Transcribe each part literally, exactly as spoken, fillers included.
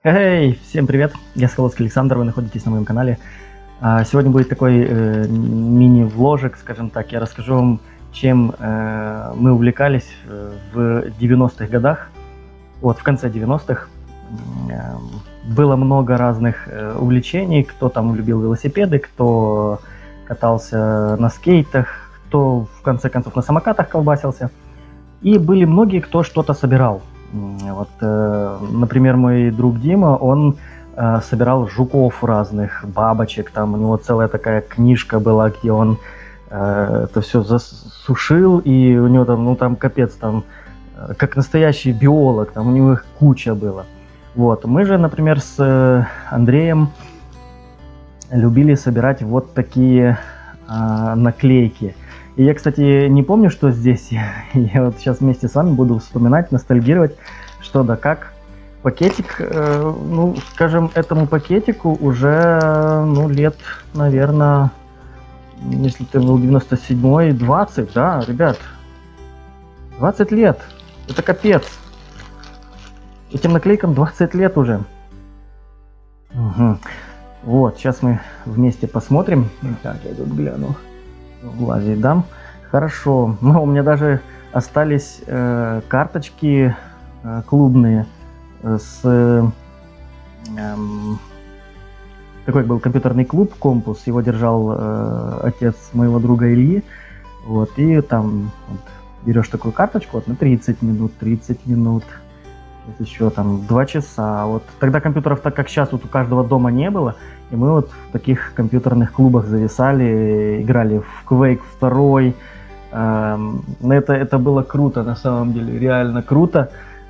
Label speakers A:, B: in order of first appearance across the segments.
A: Эй, всем привет! Я Соколовский Александр, вы находитесь на моем канале. А, Сегодня будет такой э, мини-вложик, скажем так. Я расскажу вам, чем э, мы увлекались э, в девяностых годах. Вот, в конце девяностых э, было много разных э, увлечений. Кто там любил велосипеды, кто катался на скейтах, кто, в конце концов, на самокатах колбасился. И были многие, кто что-то собирал. Вот, э, например, мой друг Дима, он э, собирал жуков разных, бабочек, там у него целая такая книжка была, где он э, это все засушил, и у него там, ну там капец, там, э, как настоящий биолог, там у него их куча было. Вот, мы же, например, с э, Андреем любили собирать вот такие э, наклейки. И я, кстати, не помню, что здесь. Я вот сейчас вместе с вами буду вспоминать, ностальгировать, что да как. Пакетик, э, ну, скажем, этому пакетику уже, ну, лет, наверное, если это был девяносто седьмой, двадцать, да, ребят, двадцать лет. Это капец. Этим наклейкам двадцать лет уже. Угу. Вот, сейчас мы вместе посмотрим. Так, я тут гляну. Влазить дам. Хорошо. Ну, у меня даже остались э, карточки э, клубные с э, э, такой был компьютерный клуб Компус. Его держал э, отец моего друга Ильи. Вот, и там вот, берешь такую карточку вот, на тридцать минут, тридцать минут, вот еще там два часа. Вот тогда компьютеров, так как сейчас, вот у каждого дома не было. И мы вот в таких компьютерных клубах зависали, играли в Quake два. Эм, это, это было круто, на самом деле, реально круто.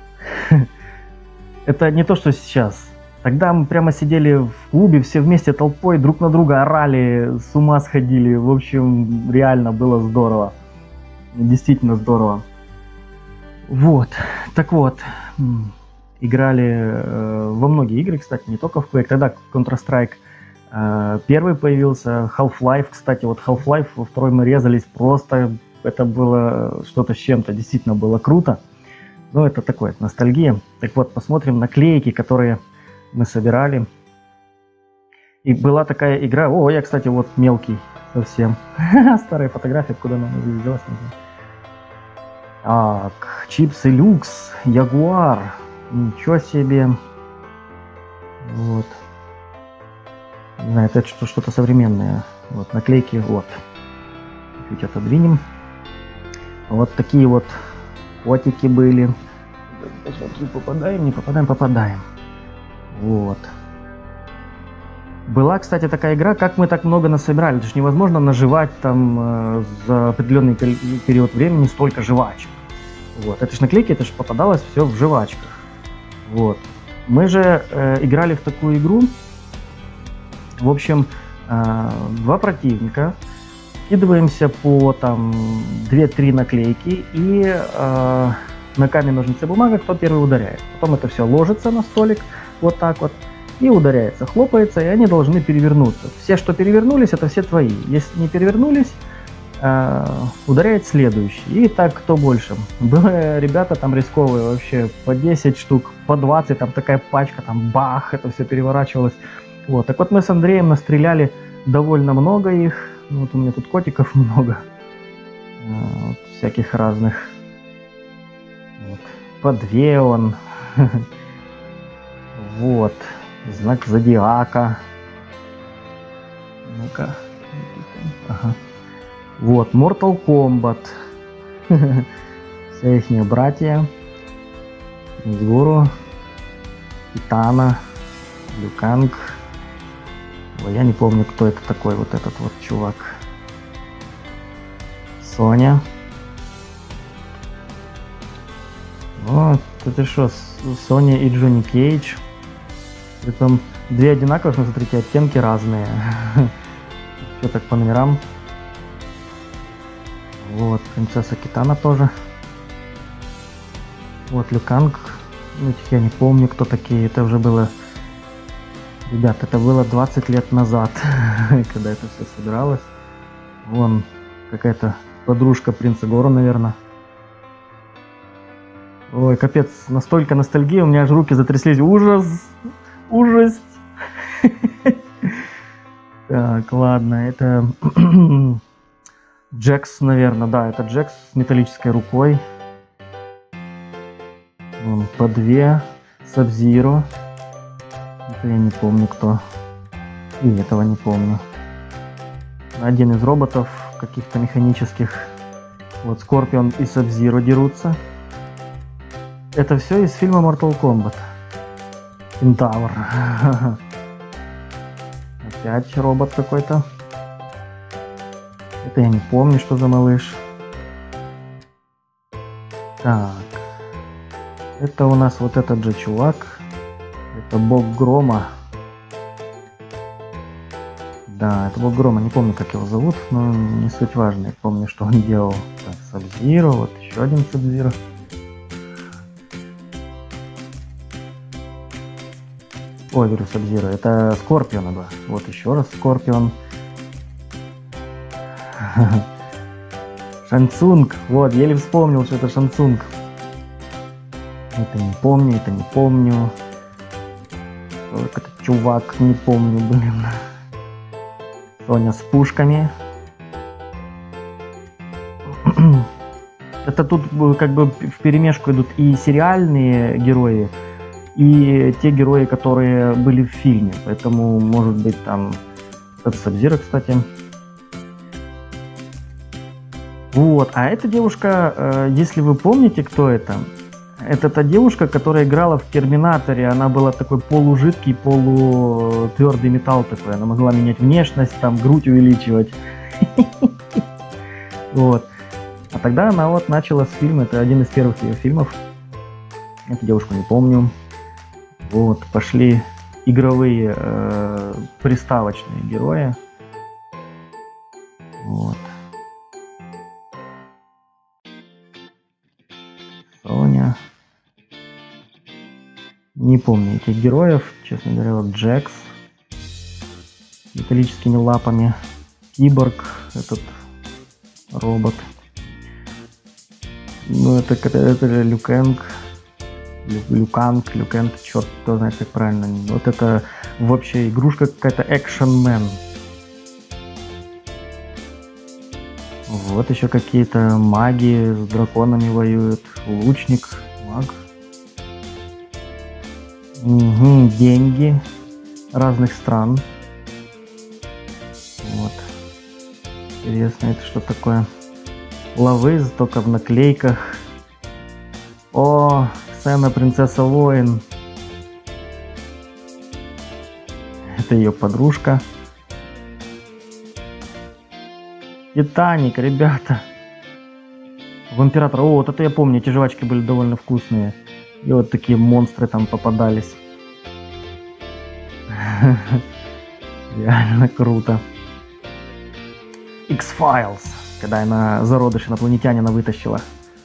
A: Это не то, что сейчас. Тогда мы прямо сидели в клубе, все вместе толпой, друг на друга орали, с ума сходили. В общем, реально было здорово. Действительно здорово. Вот, так вот. Играли э, во многие игры, кстати, не только в Quake. Тогда Counter-Strike э, первый появился, Half-Life, кстати, вот Half-Life во второй мы резались просто, это было что-то с чем-то, действительно было круто. Ну, это такое, ностальгия. Так вот, посмотрим наклейки, которые мы собирали. И была такая игра, о, я, кстати, вот мелкий совсем. Старые фотографии, откуда она взялась. Так, чипсы люкс, Ягуар. Ничего себе. Вот. Не знаю, это что, что-то современное. Вот, наклейки, вот. Чуть отодвинем. Вот такие вот котики были. Посмотрю, попадаем, не попадаем, попадаем. Вот. Была, кстати, такая игра, как мы так много насобирали. Это же невозможно наживать там э, за определенный период времени столько жвачек. Вот. Это же наклейки, это же попадалось все в жвачках. Вот. Мы же э, играли в такую игру. В общем, э, два противника. Скидываемся по там две-три наклейки. И э, на камень, ножницы, бумага, кто первый ударяет. Потом это все ложится на столик. Вот так вот. И ударяется, хлопается, и они должны перевернуться. Все, что перевернулись, это все твои. Если не перевернулись, Uh, ударяет следующий. И так кто больше. Были ребята там рисковые вообще по десять штук, по двадцать, там такая пачка, там бах, это все переворачивалось. Вот. Так вот мы с Андреем настреляли довольно много их. Вот у меня тут котиков много. Uh, вот, всяких разных. Вот. По две он. Вот. Знак зодиака. Ну-ка. Ага. Вот, Mortal Kombat. Все их братья. Гуру, Китана, Люканг. Ой, я не помню, кто это такой, вот этот вот чувак. Соня. Вот, это что, Соня и Джонни Кейдж. Притом две одинаковых, но смотрите, оттенки разные. Все так по номерам. Вот, принцесса Китана тоже. Вот, Люканг. Ну, я не помню, кто такие. Это уже было... Ребят, это было двадцать лет назад, когда это все собиралось. Вон, какая-то подружка принца Гору, наверное. Ой, капец, настолько ностальгия, у меня аж руки затряслись. Ужас! Ужас. Так, ладно, это Джекс, наверное, да, это Джекс с металлической рукой. По две. Саб-Зиро. Это я не помню кто. И этого не помню. Один из роботов каких-то механических. Вот Скорпион и Саб-Зиро дерутся. Это все из фильма Mortal Kombat. Кентавр. Опять робот какой-то. Это я не помню, что за малыш. Так. Это у нас вот этот же чувак. Это Бог Грома. Да, это Бог Грома. Не помню, как его зовут, но не суть важно. Я помню, что он делал. Так, Саб-Зиро. Вот еще один Саб-Зиро. Ой, говорю, Саб-Зиро. Это Скорпион, да. Вот еще раз Скорпион. Шансунг. Вот, еле вспомнил, что это Шансунг. Это не помню, это не помню. Только этот чувак, не помню, блин. Соня с пушками. Это тут как бы вперемешку идут и сериальные герои, и те герои, которые были в фильме. Поэтому, может быть, там... Это Саб-Зиро, кстати. Вот. А эта девушка, если вы помните, кто это... Это та девушка, которая играла в Терминаторе. Она была такой полужидкий, полутвердый металл такой. Она могла менять внешность, там грудь увеличивать. Вот. А тогда она вот начала с фильма. Это один из первых ее фильмов. Эту девушку не помню. Вот. Пошли игровые э, приставочные герои. Вот. Соня. Не помню этих героев, честно говоря. Вот Джекс с металлическими лапами. Киборг, этот робот. Ну, это, это, это Люкенг. Лю, Люканг, Люкенг, черт, кто знает, как правильно. Вот это вообще игрушка какая-то, экшен-мен. Вот еще какие-то маги с драконами воюют. Лучник, маг. Угу, деньги разных стран. Вот. Интересно, это что такое? Лавыз, только в наклейках. О, Ксена, принцесса воин. Это ее подружка. Титаник, ребята. В Императора. О, вот это я помню, эти жвачки были довольно вкусные. И вот такие монстры там попадались. Реально круто. X-Files, когда она зародыш инопланетянина вытащила.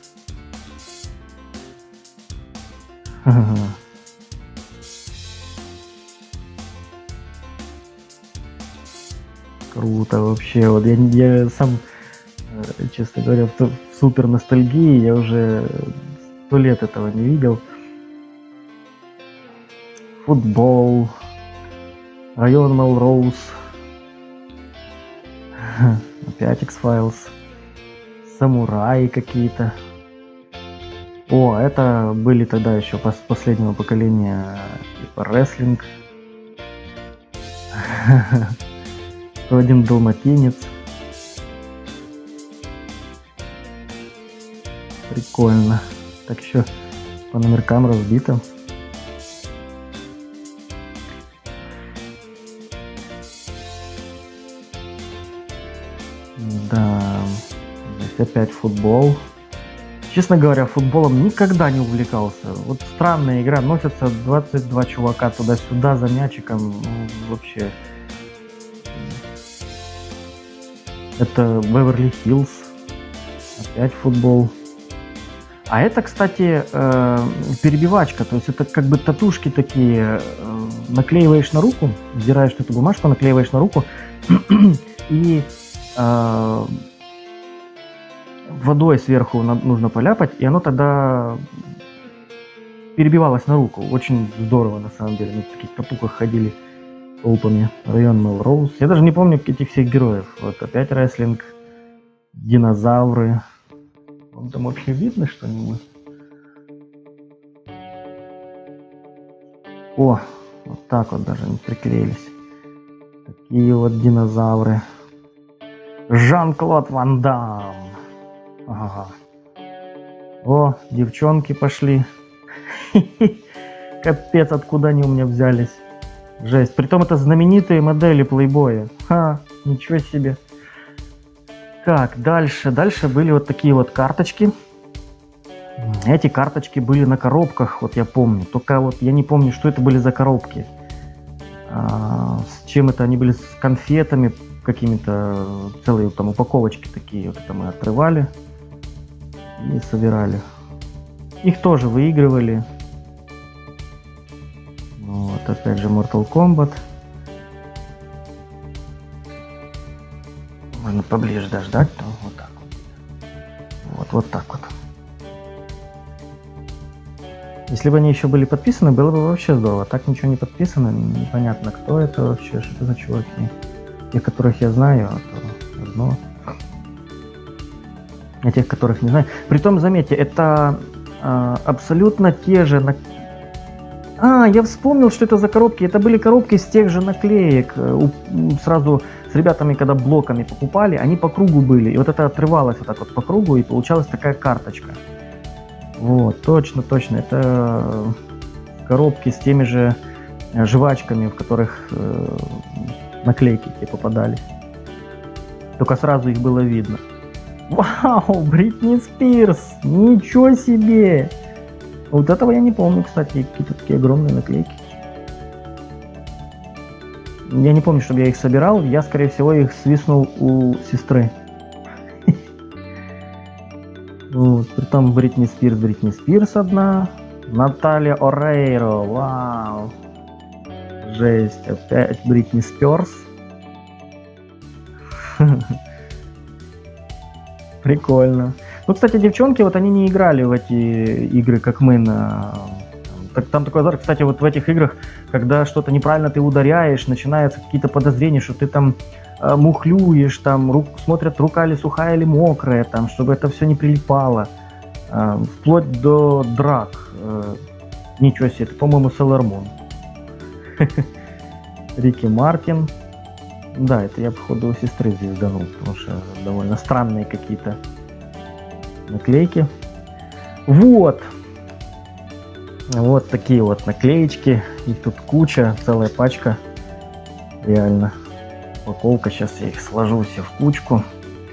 A: Круто вообще. Вот я, я сам, честно говоря, в, в супер ностальгии. Я уже сто лет этого не видел. Футбол. Район Мелроуз. Опять X-Files. Самураи какие-то. О, это были тогда еще пос последнего поколения типа рестлинг. Один далматинец. Прикольно. Так еще по номеркам разбито. Да, здесь опять футбол. Честно говоря, футболом никогда не увлекался. Вот странная игра, носятся двадцать два чувака туда-сюда за мячиком. Ну, вообще. Это Беверли-Хиллз. Опять футбол. А это, кстати, э, перебивачка. То есть это как бы татушки такие. Э, наклеиваешь на руку, сдираешь эту бумажку, наклеиваешь на руку. И э, водой сверху нужно поляпать. И оно тогда перебивалось на руку. Очень здорово, на самом деле. Мы в таких капуках ходили толпами. Район Мелроуз. Я даже не помню этих всех героев. Вот опять рестлинг. Динозавры. Вам там вообще видно что-нибудь? О, вот так вот даже они приклеились. Такие вот динозавры. Жан-Клод Ван Дам. Ага. О, девчонки пошли. Капец, откуда они у меня взялись. Жесть. Притом это знаменитые модели плейбоя. Ха, ничего себе. Так, дальше. Дальше были вот такие вот карточки. Эти карточки были на коробках, вот я помню. Только вот я не помню, что это были за коробки. А, с чем это? Они были с конфетами какими-то. Целые там упаковочки такие. Вот это мы отрывали и собирали. Их тоже выигрывали. Вот, опять же Mortal Kombat. Можно поближе дождать, то вот так вот. Вот, вот так вот. Если бы они еще были подписаны, было бы вообще здорово. Так ничего не подписано, непонятно, кто это вообще, что это за чуваки. Тех, которых я знаю, а то одно. А тех, которых не знаю. Притом, заметьте, это а, абсолютно те же... На... А, я вспомнил, что это за коробки. Это были коробки с тех же наклеек. Сразу с ребятами, когда блоками покупали, они по кругу были. И вот это отрывалось вот так вот по кругу, и получалась такая карточка. Вот, точно, точно. Это коробки с теми же жвачками, в которых э, наклейки те попадались. Только сразу их было видно. Вау, Бритни Спирс! Ничего себе! Вот этого я не помню, кстати, какие-то такие огромные наклейки. Я не помню, чтобы я их собирал. Я, скорее всего, их свистнул у сестры. Вот, притом Бритни Спирс, Бритни Спирс одна. Наталья Орейро, вау. Жесть, опять Бритни Спирс. Прикольно. Ну, кстати, девчонки, вот они не играли в эти игры, как мы на... Так, там такой азарт, кстати, вот в этих играх, когда что-то неправильно ты ударяешь, начинаются какие-то подозрения, что ты там э, мухлюешь, там рук, смотрят, рука ли сухая или мокрая, там, чтобы это все не прилипало. Э, вплоть до драк. Э, ничего себе, это, по-моему, Sailor Moon. Рики Мартин. Да, это я, походу, у сестры звезданул, потому что довольно странные какие-то наклейки. Вот. Вот такие вот наклеечки. Их тут куча, целая пачка. Реально. Упаковка. Сейчас я их сложу все в кучку.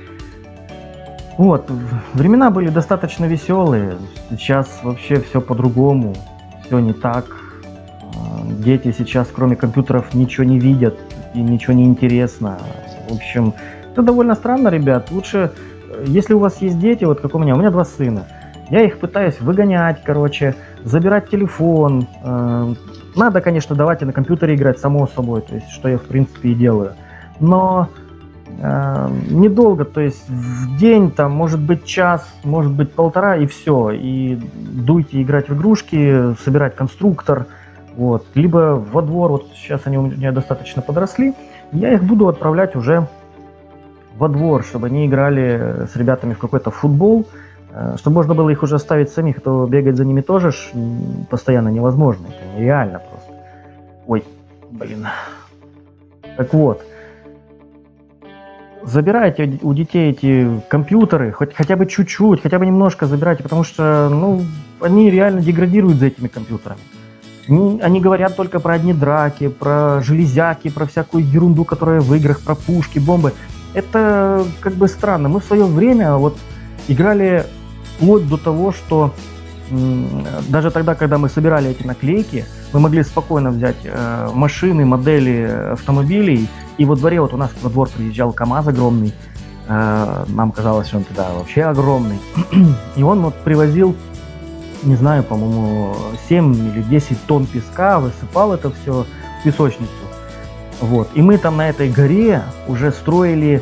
A: Вот. Времена были достаточно веселые. Сейчас вообще все по-другому. Все не так. Дети сейчас, кроме компьютеров, ничего не видят. И ничего не интересно. В общем, это довольно странно, ребят. Лучше, если у вас есть дети, вот как у меня, у меня два сына. Я их пытаюсь выгонять, короче, забирать телефон. Надо, конечно, давать и на компьютере играть, само собой, то есть, что я, в принципе, и делаю. Но э, недолго, то есть, в день, там, может быть, час, может быть, полтора, и все. И дуйте играть в игрушки, собирать конструктор, вот. Либо во двор, вот сейчас они у меня достаточно подросли, я их буду отправлять уже во двор, чтобы они играли с ребятами в какой-то футбол, чтобы можно было их уже оставить самих, а то бегать за ними тоже ж постоянно невозможно, это нереально просто. Ой, блин. Так вот, забирайте у детей эти компьютеры, хоть хотя бы чуть-чуть, хотя бы немножко забирайте, потому что, ну, они реально деградируют за этими компьютерами. Они, они говорят только про одни драки, про железяки, про всякую ерунду, которая в играх, про пушки, бомбы. Это как бы странно. Мы в свое время вот играли вплоть до того, что м, даже тогда, когда мы собирали эти наклейки, мы могли спокойно взять э, машины, модели автомобилей, и во дворе, вот у нас во двор приезжал КамАЗ огромный, э, нам казалось, что он тогда вообще огромный, и он вот привозил, не знаю, по-моему, семь или десять тонн песка, высыпал это все в песочницу. Вот. И мы там на этой горе уже строили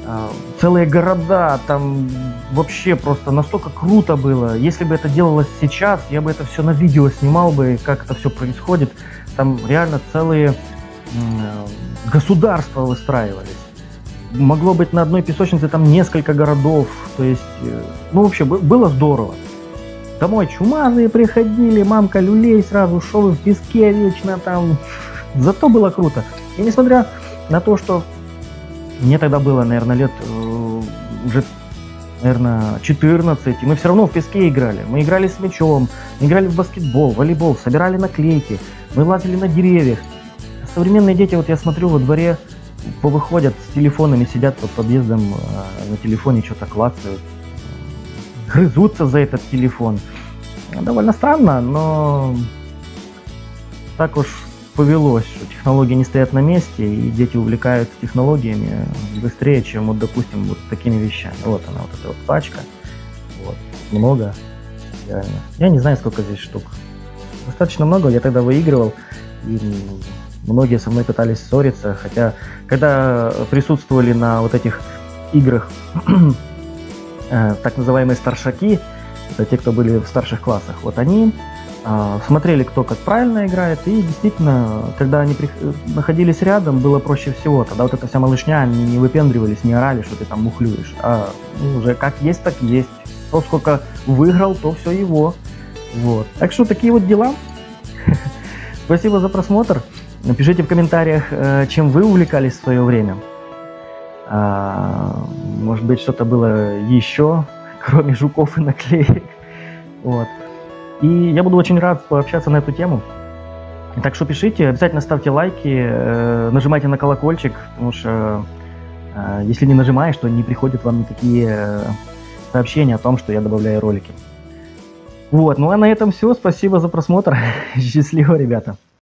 A: а, целые города, там вообще просто настолько круто было. Если бы это делалось сейчас, я бы это все на видео снимал бы, как это все происходит. Там реально целые государства выстраивались. Могло быть на одной песочнице там несколько городов. То есть, ну вообще было здорово. Домой чумазые приходили, мамка люлей сразу, шел в песке вечно там. Зато было круто. И несмотря на то, что мне тогда было, наверное, лет э, уже, наверное, четырнадцать, и мы все равно в песке играли. Мы играли с мячом, мы играли в баскетбол, волейбол, собирали наклейки, мы лазили на деревьях. Современные дети, вот я смотрю, во дворе повыходят с телефонами, сидят под подъездом, э, на телефоне что-то клацают, грызутся за этот телефон. Довольно странно, но так уж повелось, что технологии не стоят на месте, и дети увлекаются технологиями быстрее, чем, вот, допустим, вот такими вещами. Вот она, вот эта вот пачка. Вот. Много. Реально. Я не знаю, сколько здесь штук. Достаточно много. Я тогда выигрывал, и многие со мной пытались ссориться, хотя, когда присутствовали на вот этих играх так называемые старшаки, это те, кто были в старших классах, вот они смотрели, кто как правильно играет, и действительно, когда они при... находились рядом, было проще всего. Тогда вот эта вся малышня, они не выпендривались, не орали, что ты там мухлюешь, а ну, уже как есть, так есть. Кто сколько выиграл, то все его. Вот. Так что такие вот дела. Спасибо за просмотр. Напишите в комментариях, чем вы увлекались в свое время. Может быть, что-то было еще, кроме жуков и наклеек. Вот. И я буду очень рад пообщаться на эту тему. Так что пишите, обязательно ставьте лайки, э, нажимайте на колокольчик, потому что э, если не нажимаешь, то не приходят вам никакие сообщения о том, что я добавляю ролики. Вот, ну а на этом все. Спасибо за просмотр. Счастливо, ребята.